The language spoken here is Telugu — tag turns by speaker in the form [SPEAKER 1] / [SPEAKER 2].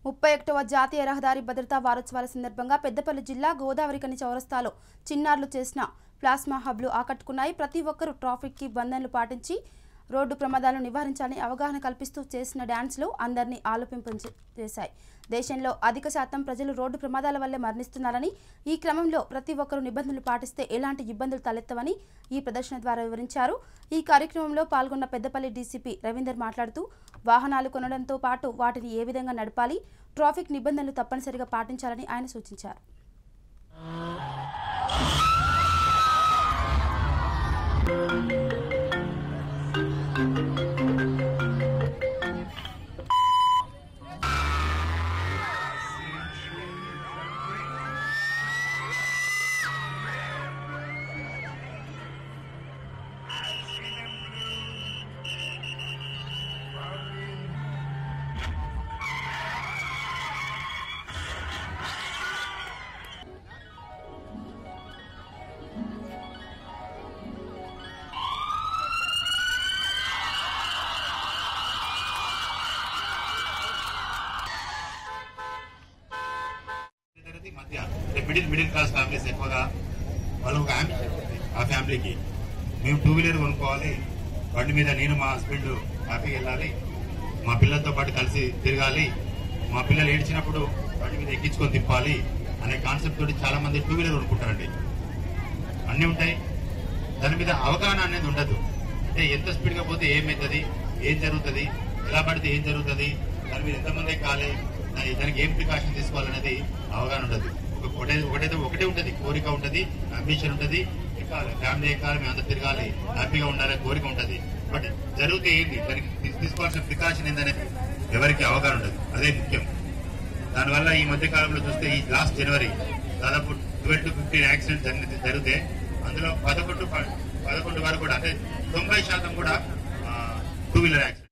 [SPEAKER 1] 31వ జాతీయ రహదారి భద్రతా వారోత్సవాల సందర్భంగా పెద్దపల్లి జిల్లా గోదావరికని చౌరస్తాలో చిన్నారులు చేసిన ప్లాస్మా హబ్లు ఆకట్టుకున్నాయి. ప్రతి ఒక్కరూ ట్రాఫిక్ కి బంధనలు పాటించి రోడ్డు ప్రమాదాలను నివారించాలని అవగాహన కల్పిస్తూ చేసిన డాన్స్లు అందరినీ ఆలోచింపజేశాయి. దేశంలో అధిక శాతం ప్రజలు రోడ్డు ప్రమాదాల వల్లే మరణిస్తున్నారని, ఈ క్రమంలో ప్రతి ఒక్కరూ నిబంధనలు పాటిస్తే ఎలాంటి ఇబ్బందులు తలెత్తవని ఈ ప్రదర్శన ద్వారా వివరించారు. ఈ కార్యక్రమంలో పాల్గొన్న పెద్దపల్లి డీసీపీ రవీందర్ మాట్లాడుతూ వాహనాలు కొనడంతో పాటు వాటిని ఏ విధంగా నడపాలి, ట్రాఫిక్ నిబంధనలు తప్పనిసరిగా పాటించాలని ఆయన సూచించారు.
[SPEAKER 2] మిడిల్ క్లాస్ ఫ్యామిలీస్ ఎక్కువగా వాళ్ళు ఆ ఫ్యామిలీకి మేము 2 వీలర్ కొనుక్కోవాలి, బండి మీద నేను మా హస్బెండ్ హ్యాపీగా వెళ్ళాలి, మా పిల్లలతో పాటు కలిసి తిరగాలి, మా పిల్లలు ఏడ్చినప్పుడు బండి మీద ఎక్కించుకొని తిప్పాలి అనే కాన్సెప్ట్ తోటి చాలా మంది 2 వీలర్ కొనుక్కుంటారండి. అన్నీ ఉంటాయి, దాని మీద అవగాహన అనేది ఉండదు. అంటే ఎంత స్పీడ్గా పోతే ఏమవుతుంది, ఏం జరుగుతుంది, ఎలా పడితే ఏం జరుగుతుంది, దాని మీద ఎంతమంది ఎక్కాలి, దానికి ఏం ప్రికాషన్ తీసుకోవాలనేది అవగాహన ఉండదు. ఒకటే ఉంటది, కోరిక ఉంటది, అంబిషన్ ఉంటది, ఎక్కాలి, ఫ్యామిలీ ఎక్కాలి, మేము అందరూ తిరగాలి, హ్యాపీగా ఉండాలి కోరిక ఉంటది. బట్ జరిగితే ఏంటి, దానికి తీసుకోవాల్సిన ప్రికాషన్ ఏంటనేది ఎవరికి అవగాహన ఉండదు. అదే ముఖ్యం. దానివల్ల ఈ మధ్య కాలంలో చూస్తే ఈ లాస్ట్ జనవరి దాదాపు 12 to 15 యాక్సిడెంట్స్ జరిగితే అందులో 11 వరకు కూడా, అంటే 90% కూడా 2 వీలర్ యాక్సిడెంట్.